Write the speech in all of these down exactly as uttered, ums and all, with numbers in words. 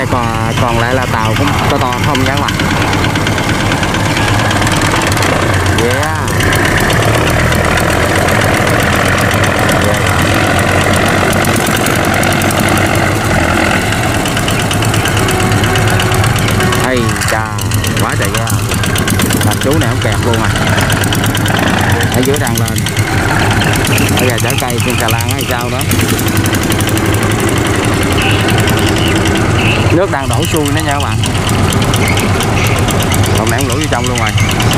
còn còn lại là tàu cũng to to không nha các bạn. Yeah. Hay cha, quá trời ghê. Làm chú này không kẹt luôn à. Ở dưới đang lên. Bây giờ trái cây trên xà lan hay sao đó. Nước đang đổ xuôi nữa nha các bạn. Còn nãy lũ vô trong luôn rồi.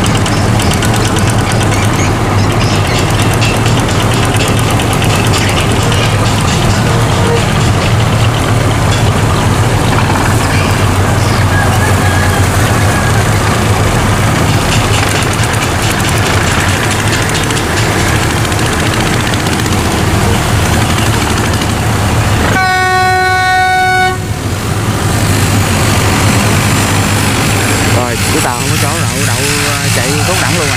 Cái tàu không có chỗ đậu đậu chạy tốt đẳng luôn à.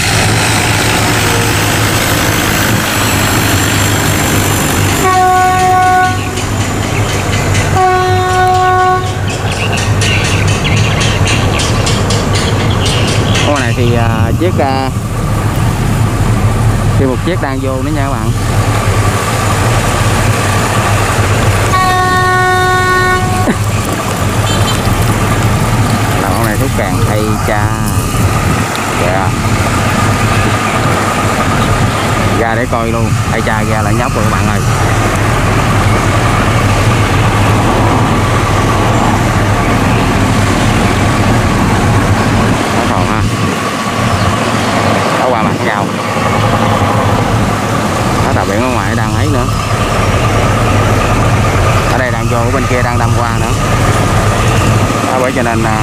Con này thì uh, chiếc uh, thì một chiếc đang vô nữa nha các bạn. Con này thúc càng hay cha. Yeah. Ra để coi luôn. Hay cha ra lại nhóc rồi các bạn ơi. Nó còn ha. Nó qua mặt nhau. Nó tàu biển ở ngoài đang ấy nữa. Ở đây đang vô, ở bên kia đang đâm qua nữa. Đó, bởi cho nên uh,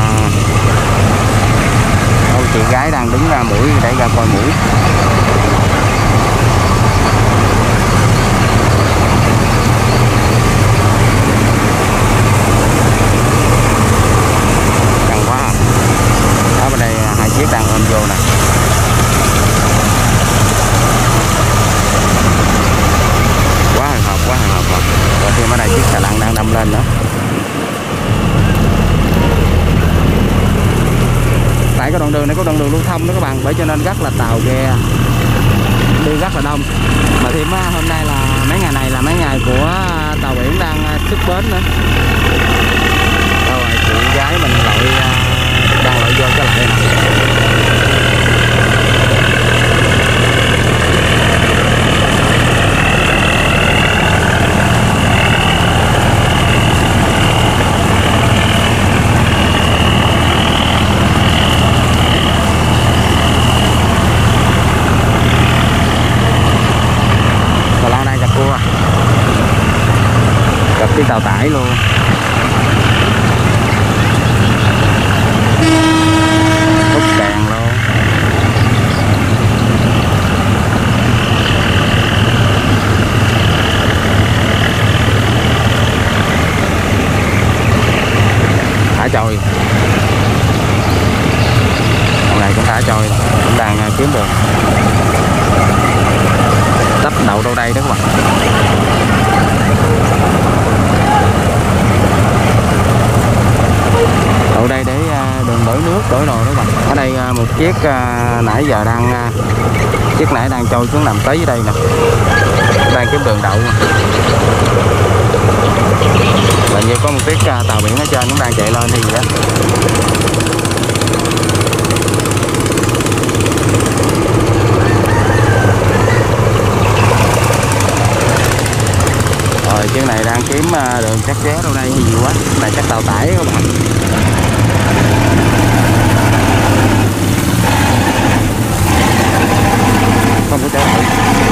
chị gái đang đứng ra mũi để ra coi mũi. Căng quá. Ở bên đây hai chiếc đang ôm vô nè. Quá hồi hộp, quá hồi hộp rồi. Rồi thêm ở đây chiếc xà lan đang đâm lên nữa. Tại cái đoạn đường này có đoạn đường lưu thông đó các bạn, bởi cho nên rất là tàu ghe đi rất là đông. Mà thêm hôm nay là mấy ngày này là mấy ngày của tàu biển đang xuất bến nữa. Rồi chị gái mình lại đang lại vô cái lại này. Gặp cái tàu tải luôn. Hút càng luôn. Thả trôi. Con này cũng thả trôi, cũng đang kiếm đường. Tấp đậu đâu đây đó các bạn. Ở đây để đường đổi nước, đổi đồ đó bạn. Ở đây một chiếc nãy giờ đang chiếc nãy đang trôi xuống nằm tới dưới đây nè. Đang kiếm đường đậu. Hình như có một chiếc tàu biển ở trên cũng đang chạy lên thì gì đó. Rồi chiếc này đang kiếm đường chắc ché đâu đây hay gì quá. Này chắc tàu tải các bạn. Không có chỗ đậu.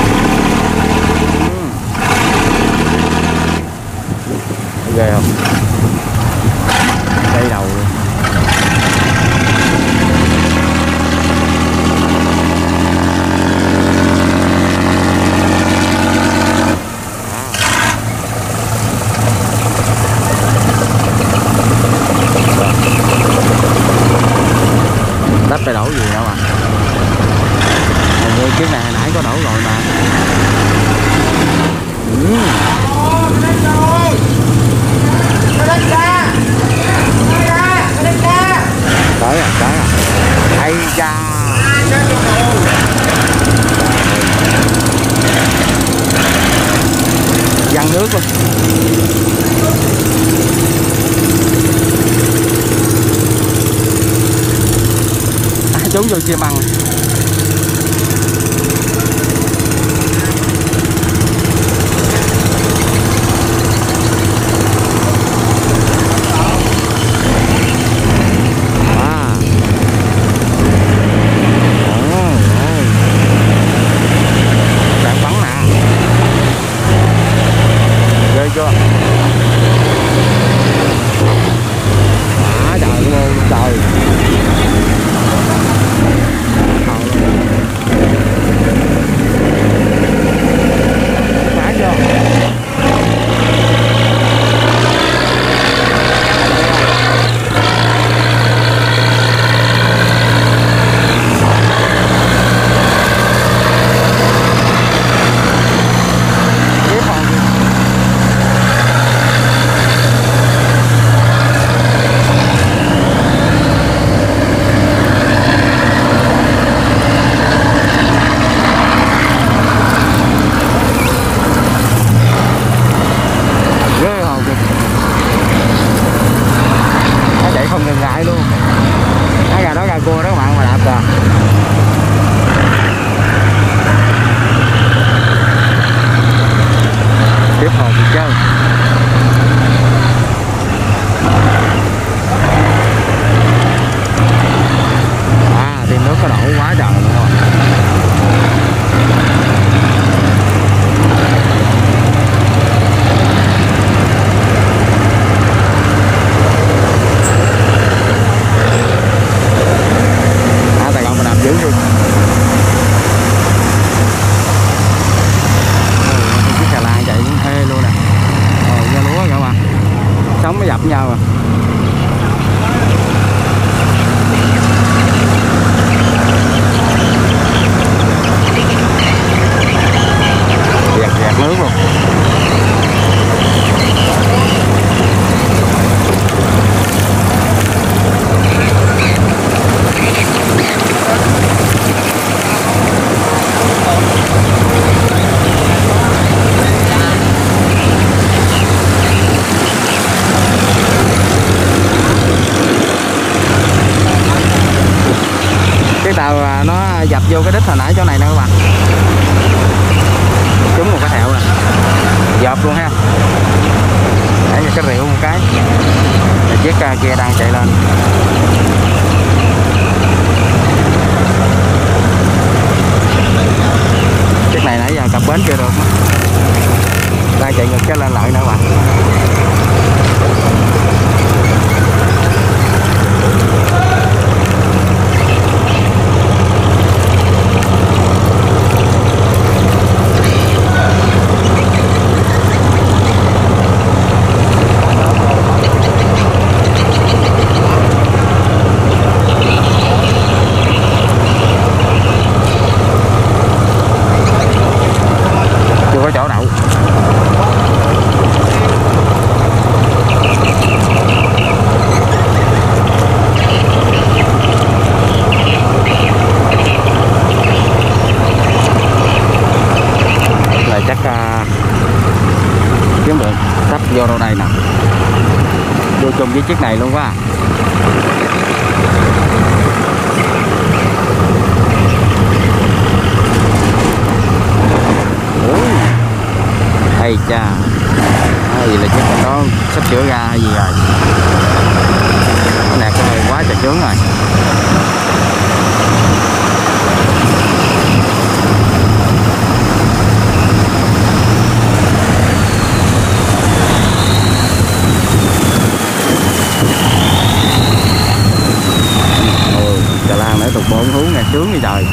Ghê không? Đây đầu luôn. Đất phải đổ gì đâu à. Hình như chiếc này hồi nãy có đổ rồi mà. Ừ. tới à, tới à. Hay cha. Văng nước luôn. À, trốn vô chia măng. Chưa? Quá trời luôn trời. Quá chưa? Cua đó các bạn mà đạp kìa. Tiếp hồn thì chơi. À, tìm nước có đổ quá trời luôn rồi. Dữ luôn. Cái xà lan chạy cũng thê luôn nè. Rồi ra lúa các bạn. Sống mới dập nhau à. Dạt dạt nước luôn. Cái tàu nó dập vô cái đít hồi nãy chỗ này nè các bạn. Trúng một cái thẹo nè. Dợp luôn ha. Để cho cái rượu một cái. Rồi chiếc kia đang chạy lên. Chiếc này nãy giờ cặp bến chưa được. Đang chạy ngược cái lên lại nữa các bạn. Có chỗ đậu. Này chắc uh, kiếm được sắp vô đâu đây nè. Vô chung với chiếc này luôn quá. Hay cha. À, gì là chắc là nó sắp chữa ra hay gì rồi. Cái này cái này quá trời chướng rồi. Ôi, Trà Lan nãy tục bốn thú nè, chướng như trời.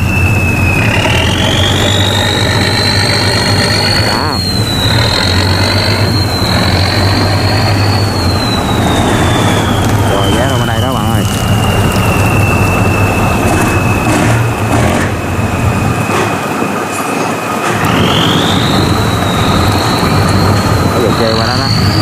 Đó. Rồi ghé ra bên đây đó bạn ơi. Có đường chê qua đó đó.